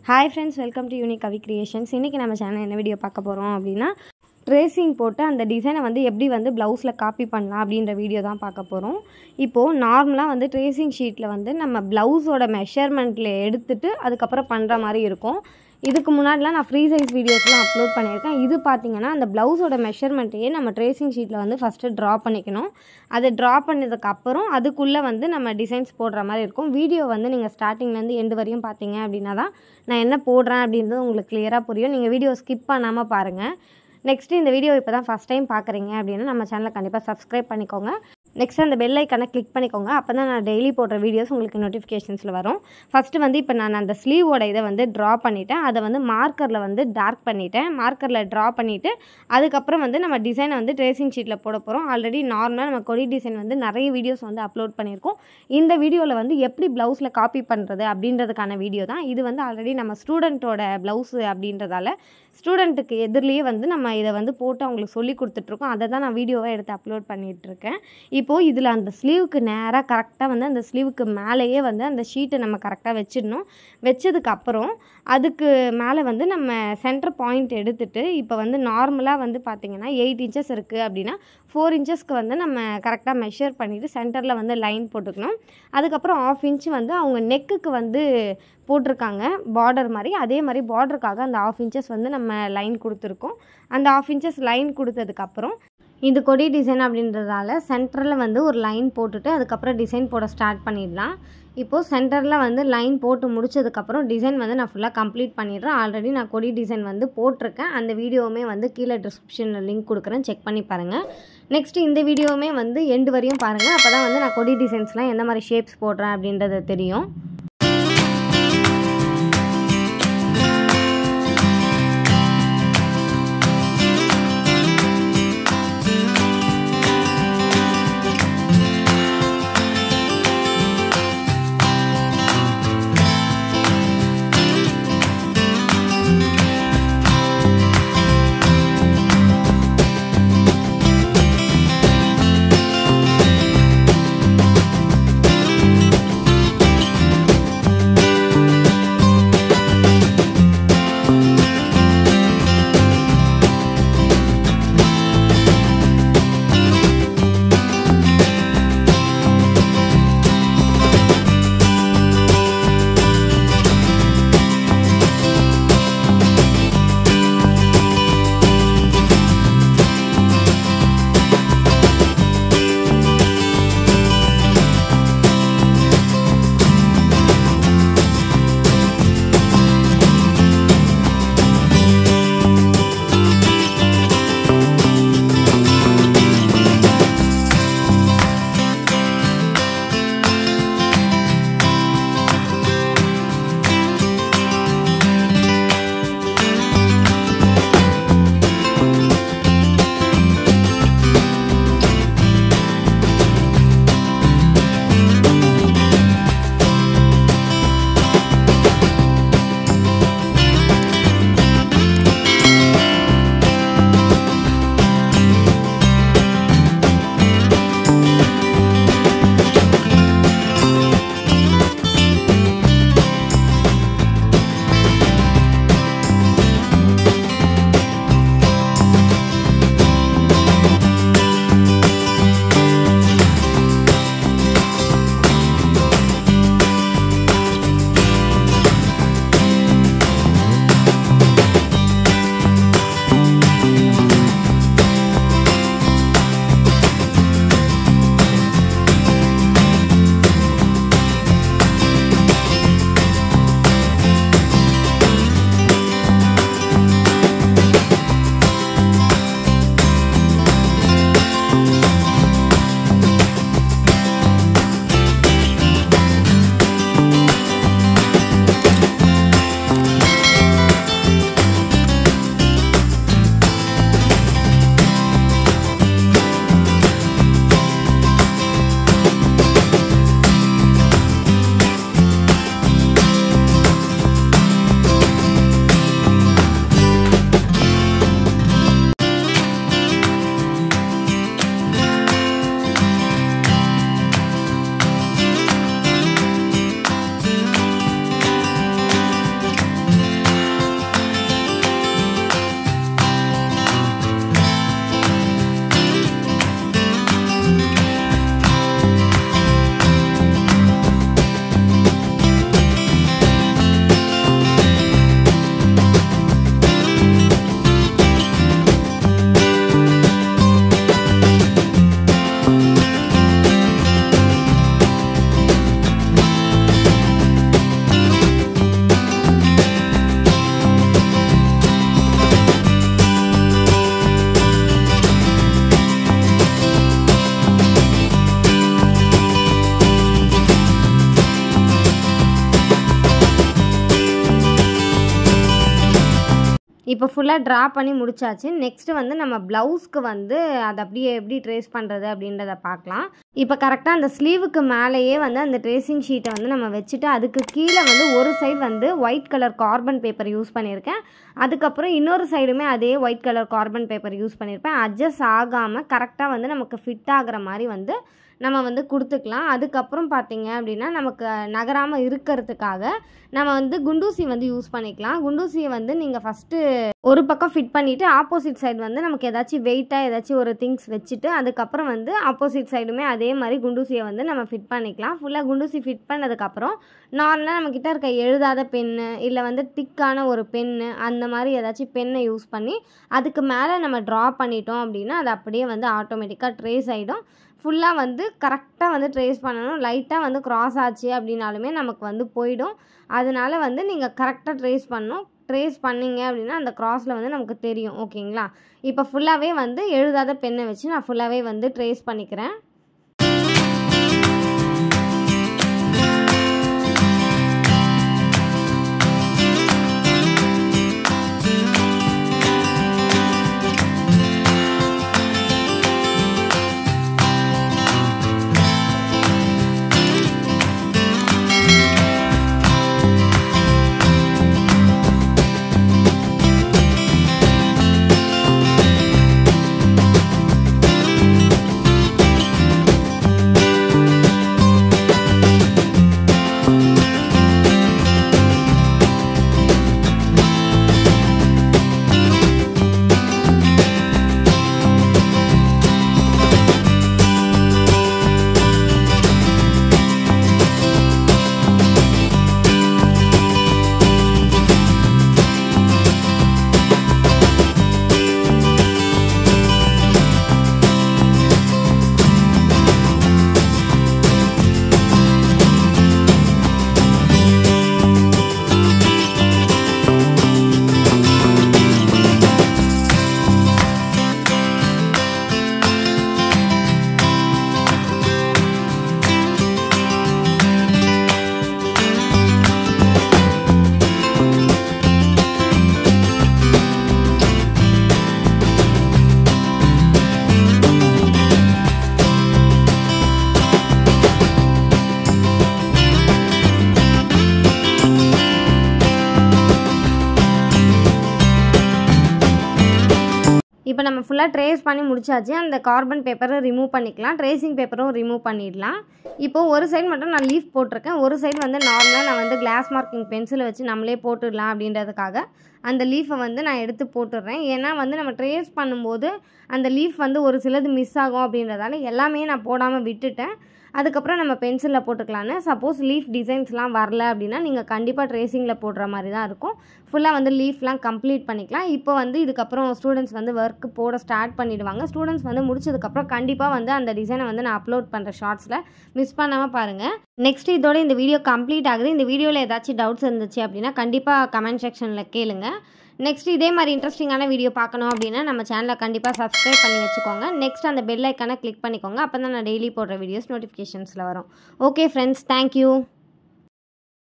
Hi friends, welcome to Kavi Creations. இன்னைக்கு நம்ம சேனல்ல என்ன வீடியோ பார்க்க போறோம் அப்படினா ட்ரேசிங் போட்டு அந்த டிசைனை வந்து எப்படி வந்து ப்ளவுஸ்ல காப்பி பண்ணலாம் அப்படிங்கற வீடியோ தான் பார்க்க போறோம். இப்போ நார்மலா வந்து ட்ரேசிங் ஷீட்ல வந்து நம்ம ப்ளவுஸோட மெஷர்மென்ட்ல எடுத்துட்டு அதுக்கு அப்புறம் பண்ற மாதிரி இருக்கும். இதுக்கு முன்னாடிலாம் நான் ஃப்ரீ சைஸ் வீடியோஸ்லாம் அப்லோட் பண்ணியிருக்கேன். இது பார்த்தீங்கன்னா அந்த ப்ளவுஸோட மெஷர்மெண்ட்டையே நம்ம ட்ரேசிங் ஷீட்டில் வந்து ஃபஸ்ட்டு ட்ரா பண்ணிக்கணும். அதை ட்ரா பண்ணதுக்கப்புறம் அதுக்குள்ளே வந்து நம்ம டிசைன்ஸ் போடுற மாதிரி இருக்கும். வீடியோ வந்து நீங்கள் ஸ்டார்டிங்லேருந்து எண்டு வரையும் பார்த்தீங்க அப்படின்னா தான் நான் என்ன போடுறேன் அப்படின்றது உங்களுக்கு கிளியராக புரியும். நீங்கள் வீடியோ ஸ்கிப் பண்ணாமல் பாருங்கள். நெக்ஸ்ட்டு இந்த வீடியோ இப்போ தான் ஃபஸ்ட் டைம் பார்க்குறீங்க அப்படின்னா நம்ம சேனலை கண்டிப்பாக சப்ஸ்கிரைப் பண்ணிக்கோங்க. நெக்ஸ்ட் அந்த பெல் ஐக்கானை கிளிக் பண்ணிக்கோங்க. அப்போ தான் நான் டெய்லி போடுற வீடியோஸ் உங்களுக்கு நோட்டிஃபிகேஷன்ஸில் வரும். ஃபஸ்ட்டு வந்து இப்போ நான் அந்த ஸ்லீவோட இதை வந்து ட்ரா பண்ணிவிட்டேன். அதை வந்து மார்க்கரில் வந்து டார்க் பண்ணிவிட்டேன். மார்க்கரில் ட்ரா பண்ணிவிட்டு அதுக்கப்புறம் வந்து நம்ம டிசைனை வந்து ட்ரேசிங் ஷீட்டில் போட போகிறோம். ஆல்ரெடி நார்மலாக நம்ம கொடி டிசைன் வந்து நிறைய வீடியோஸ் வந்து அப்லோட் பண்ணியிருக்கோம். இந்த வீடியோவில் வந்து எப்படி ப்ளவுஸில் காப்பி பண்ணுறது அப்படின்றதுக்கான வீடியோ தான். இது வந்து ஆல்ரெடி நம்ம ஸ்டூடெண்ட்டோட ப்ளவுஸு அப்படின்றதால ஸ்டூடெண்ட்டுக்கு எதிரிலேயே வந்து நம்ம இதை வந்து போட்டு அவங்களுக்கு சொல்லி கொடுத்துட்ருக்கோம். அதை தான் நான் வீடியோவை எடுத்து அப்லோட் பண்ணிகிட்ருக்கேன். இப்போது இதில் அந்த ஸ்லீவுக்கு நேராக கரெக்டாக வந்து அந்த ஸ்லீவுக்கு மேலேயே வந்து அந்த ஷீட்டை நம்ம கரெக்டாக வச்சிடணும். வச்சதுக்கப்புறம் அதுக்கு மேலே வந்து நம்ம சென்டர் பாயிண்ட் எடுத்துகிட்டு இப்போ வந்து நார்மலாக வந்து பார்த்திங்கன்னா 8 இன்ச்சஸ் இருக்குது அப்படின்னா 4 இன்ச்சஸ்க்கு வந்து நம்ம கரெக்டாக மெஷர் பண்ணிவிட்டு சென்டரில் வந்து லைன் போட்டுக்கணும். அதுக்கப்புறம் 1/2 இன்ச் வந்து அவங்க நெக்குக்கு வந்து போட்டிருக்காங்க பார்டர் மாதிரி. அதே மாதிரி பார்டருக்காக அந்த 1/2 இன்ச்சஸ் வந்து நம்ம லைன் கொடுத்துருக்கோம். அந்த 1/2 இன்ச்சஸ் லைன் கொடுத்ததுக்கப்புறம் இது கொடி டிசைன் அப்படின்றதால சென்டரில் வந்து ஒரு லைன் போட்டுட்டு அதுக்கப்புறம் டிசைன் போட ஸ்டார்ட் பண்ணிடலாம். இப்போது சென்டரில் வந்து லைன் போட்டு முடிச்சதுக்கப்புறம் டிசைன் வந்து நான் ஃபுல்லாக கம்ப்ளீட் பண்ணிடுறேன். ஆல்ரெடி நான் கொடி டிசைன் வந்து போட்டிருக்கேன். அந்த வீடியோவுமே வந்து கீழே டிஸ்கிரிப்ஷனில் லிங்க் கொடுக்குறேன், செக் பண்ணி பாருங்கள். நெக்ஸ்ட்டு இந்த வீடியோவுமே வந்து எண்டு வரையும் பாருங்கள். அப்போ தான் வந்து நான் கொடி டிசைன்ஸ்லாம் எந்த மாதிரி ஷேப்ஸ் போடுறேன் அப்படின்றது தெரியும். இப்போ ஃபுல்லாக ட்ரா பண்ணி முடிச்சாச்சு. நெக்ஸ்ட்டு வந்து நம்ம ப்ளவுஸ்க்கு வந்து அதை அப்படியே எப்படி ட்ரேஸ் பண்ணுறது அப்படின்றத பார்க்கலாம். இப்போ கரெக்டாக அந்த ஸ்லீவுக்கு மேலேயே வந்து அந்த ட்ரேசிங் ஷீட்டை வந்து நம்ம வச்சுட்டு அதுக்கு கீழே வந்து ஒரு சைடு வந்து white colour carbon paper use பண்ணியிருக்கேன். அதுக்கப்புறம் இன்னொரு சைடுமே அதே white colour carbon paper use பண்ணியிருப்பேன். அட்ஜஸ்ட் ஆகாமல் கரெக்டாக வந்து நமக்கு ஃபிட் ஆகிற மாதிரி வந்து நம்ம வந்து கொடுத்துக்கலாம். அதுக்கப்புறம் பார்த்திங்க அப்படின்னா நமக்கு நகராமல் இருக்கிறதுக்காக நம்ம வந்து குண்டூசி வந்து யூஸ் பண்ணிக்கலாம். குண்டூசியை வந்து நீங்கள் ஃபஸ்ட்டு ஒரு பக்கம் ஃபிட் பண்ணிவிட்டு ஆப்போசிட் சைடு வந்து நமக்கு ஏதாச்சும் வெயிட்டாக ஏதாச்சும் ஒரு திங்ஸ் வச்சுட்டு அதுக்கப்புறம் வந்து ஆப்போசிட் சைடுமே அதே மாதிரி குண்டூசியை வந்து நம்ம ஃபிட் பண்ணிக்கலாம். ஃபுல்லாக குண்டூசி ஃபிட் பண்ணதுக்கப்புறம் நார்மலாக நம்மக்கிட்ட இருக்க எழுதாத பென்னு இல்லை வந்து திக்கான ஒரு பென்னு அந்த மாதிரி ஏதாச்சும் பென்னை யூஸ் பண்ணி அதுக்கு மேலே நம்ம ட்ரா பண்ணிட்டோம் அப்படின்னா அது அப்படியே வந்து ஆட்டோமேட்டிக்காக ட்ரேஸ் ஆகிடும். ஃபுல்லாக வந்து கரெக்டாக வந்து ட்ரேஸ் பண்ணணும். லைட்டாக வந்து க்ராஸ் ஆச்சு அப்படின்னாலுமே நமக்கு வந்து போயிடும். அதனால வந்து நீங்கள் கரெக்டாக ட்ரேஸ் பண்ணணும். ட்ரேஸ் பண்ணிங்க அப்படின்னா அந்த க்ராஸில் வந்து நமக்கு தெரியும். ஓகேங்களா? இப்போ ஃபுல்லாகவே வந்து எழுதாத பென்னை வச்சு நான் ஃபுல்லாகவே வந்து ட்ரேஸ் பண்ணிக்கிறேன். இப்போ நம்ம ஃபுல்லாக ட்ரேஸ் பண்ணி முடிச்சாச்சு. அந்த கார்பன் பேப்பரை ரிமூவ் பண்ணிக்கலாம். ட்ரேசிங் பேப்பரும் ரிமூவ் பண்ணிடலாம். இப்போது ஒரு சைடு மட்டும் நான் லீஃப் போட்டிருக்கேன். ஒரு சைடு வந்து நார்மலாக நான் வந்து கிளாஸ் மார்க்கிங் பென்சிலை வச்சு நம்மளே போட்டுடலாம் அப்படின்றதுக்காக அந்த லீஃபை வந்து நான் எடுத்து போட்டுடுறேன். ஏன்னா வந்து நம்ம ட்ரேஸ் பண்ணும்போது அந்த லீஃப் வந்து ஒரு சிலது மிஸ் ஆகும் அப்படின்றதால எல்லாமே நான் போடாமல் விட்டுட்டேன். அதுக்கப்புறம் நம்ம பென்சிலில் போட்டுக்கலான்னு. சப்போஸ் லீஃப் டிசைன்ஸ்லாம் வரல அப்படின்னா நீங்கள் கண்டிப்பாக ட்ரேசிங்கில் போடுற மாதிரி தான் இருக்கும். ஃபுல்லாக வந்து லீஃப்லாம் கம்ப்ளீட் பண்ணிக்கலாம். இப்போ வந்து இதுக்கப்புறம் ஸ்டூடெண்ட்ஸ் வந்து ஒர்க்கு போட ஸ்டார்ட் பண்ணிவிடுவாங்க. ஸ்டூடெண்ட்ஸ் வந்து முடிச்சதுக்கப்புறம் கண்டிப்பாக வந்து அந்த டிசைனை வந்து நான் அப்லோட் பண்ணுறேன் ஷார்ட்ஸில். மிஸ் பண்ணாமல் பாருங்கள். நெக்ஸ்ட் இதோட இந்த வீடியோ கம்ப்ளீட் ஆகுது. இந்த வீடியோவில் ஏதாச்சும் டவுட்ஸ் இருந்துச்சு அப்படின்னா கண்டிப்பாக கமெண்ட் செக்ஷனில் கேளுங்க. நெக்ஸ்ட் இதே மாதிரி இன்ட்ரெஸ்டிங்கான வீடியோ பார்க்கணும் அப்படின்னா நம்ம சேனலை கண்டிப்பாக சப்ஸ்கிரைப் பண்ணி வச்சுக்கோங்க. நெக்ஸ்ட் அந்த பெல் ஐக்கானை கிளிக் பண்ணிக்கோங்க. அப்போ தான் நான் டெய்லி போடுற வீடியோஸ் நோட்டிஃபிகேஷன்ஸில் வரும். Okay friends, thank you.